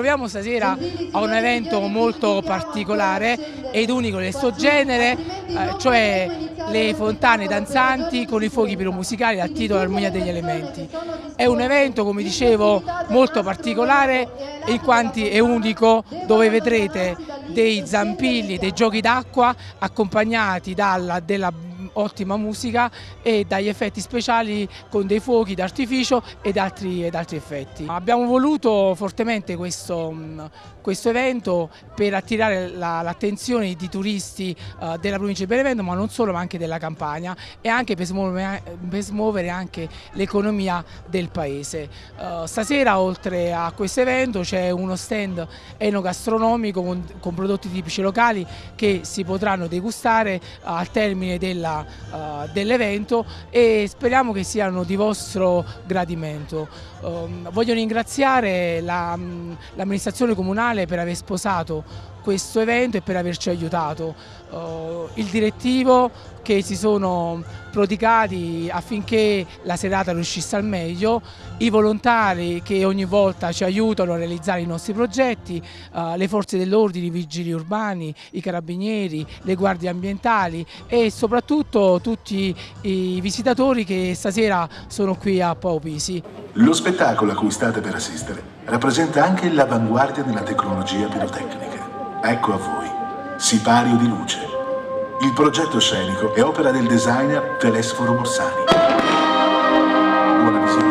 troviamo stasera a un evento molto particolare ed unico nel suo genere, cioè le fontane danzanti con i fuochi piromusicali dal titolo Armonia degli Elementi. È un evento, come dicevo, molto particolare in quanto è unico, dove vedrete dei zampilli, dei giochi d'acqua accompagnati della ottima musica e dagli effetti speciali con dei fuochi d'artificio ed altri effetti. Abbiamo voluto fortemente questo evento per attirare l'attenzione di turisti della provincia di Benevento, ma non solo, ma anche della Campania, e anche per smuovere anche l'economia del paese. Stasera, oltre a questo evento, c'è uno stand enogastronomico con prodotti tipici locali che si potranno degustare al termine dell'evento, e speriamo che siano di vostro gradimento. Voglio ringraziare l'amministrazione comunale per aver sposato questo evento e per averci aiutato, il direttivo che si sono prodigati affinché la serata riuscisse al meglio, i volontari che ogni volta ci aiutano a realizzare i nostri progetti, le forze dell'ordine, i vigili urbani, i carabinieri, le guardie ambientali e soprattutto tutti i visitatori che stasera sono qui a Pau Pisi. Lo spettacolo a cui state per assistere rappresenta anche l'avanguardia della tecnologia pirotecnica. Ecco a voi Sipario di luce. Il progetto scenico è opera del designer Telesforo Borsani. Buona visione.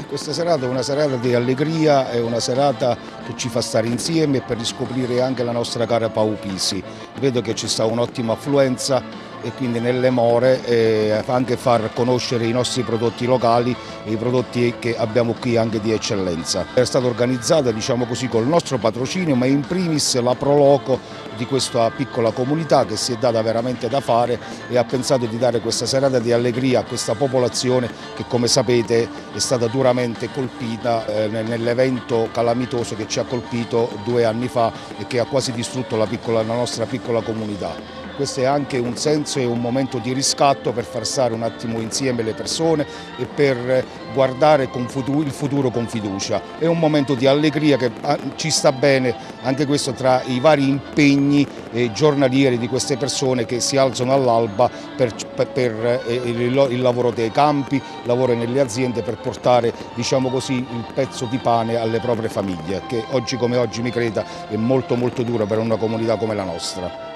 Questa serata è una serata di allegria, è una serata che ci fa stare insieme per riscoprire anche la nostra cara Pau Pisi. Vedo che ci sta un'ottima affluenza e quindi nelle more anche far conoscere i nostri prodotti locali e i prodotti che abbiamo qui anche di eccellenza. È stata organizzata, diciamo così, col nostro patrocinio, ma in primis la Proloco di questa piccola comunità che si è data veramente da fare e ha pensato di dare questa serata di allegria a questa popolazione che, come sapete, è stata duramente colpita nell'evento calamitoso che ci ha colpito 2 anni fa e che ha quasi distrutto la nostra piccola comunità. Questo è anche un senso e un momento di riscatto per far stare un attimo insieme le persone e per guardare il futuro con fiducia. È un momento di allegria che ci sta bene anche questo tra i vari impegni giornalieri di queste persone che si alzano all'alba per il lavoro dei campi, il lavoro nelle aziende per portare, diciamo così, il pezzo di pane alle proprie famiglie, che oggi come oggi, mi creda, è molto molto dura per una comunità come la nostra.